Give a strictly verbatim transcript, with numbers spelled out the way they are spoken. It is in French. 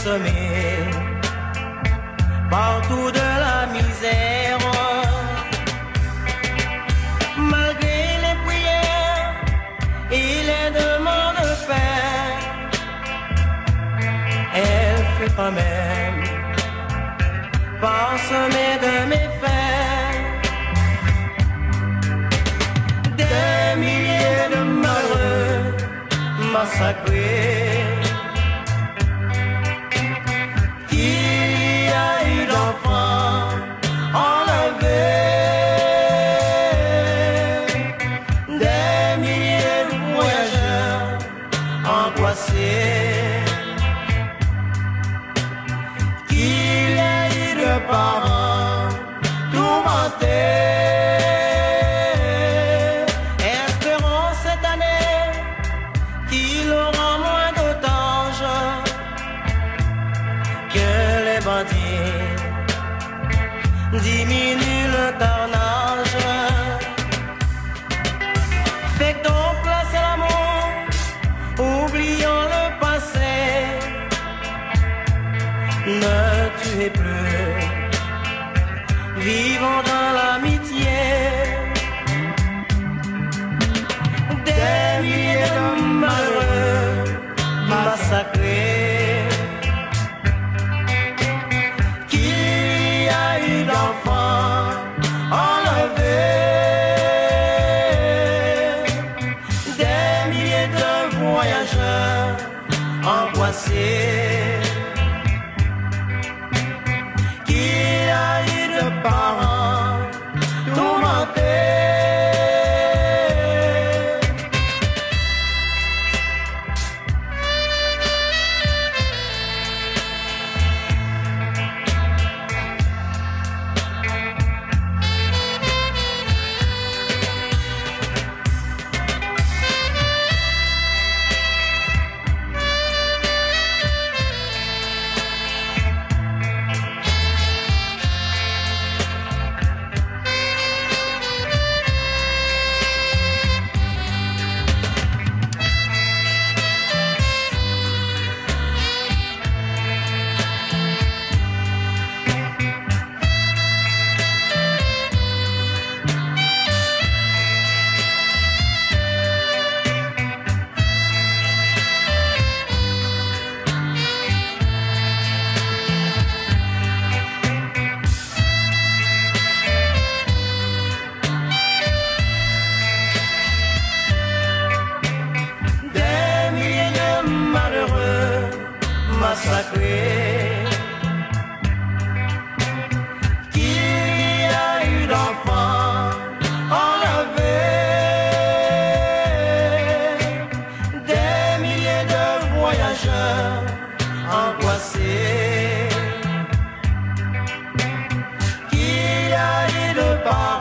semé partout de la misère. Malgré les prières et les demandes de paix, elle fut quand même parsemée de méfaits. Des milliers de malheureux massacrés, qu'il y a eu d'enfants enlevés, des milliers de voyageurs angoissés, qu'il y a eu de parents tourmentés. Espérons cette année qu'il aura moins d'otages, que les bandits diminuent le carnage. Faites donc place à l'amour, oublions le passé. Ne tuez plus, vivons dans l'amitié. Des milliers de malheureux massacrés, qu'il y a eu d'enfants enlevés, des milliers de voyageurs angoissés, qu'il y a eu de parents tourmentés. Massacrés, qu'il y a eu d'enfants enlevés, des milliers de voyageurs angoissés, qu'il y a eu de parents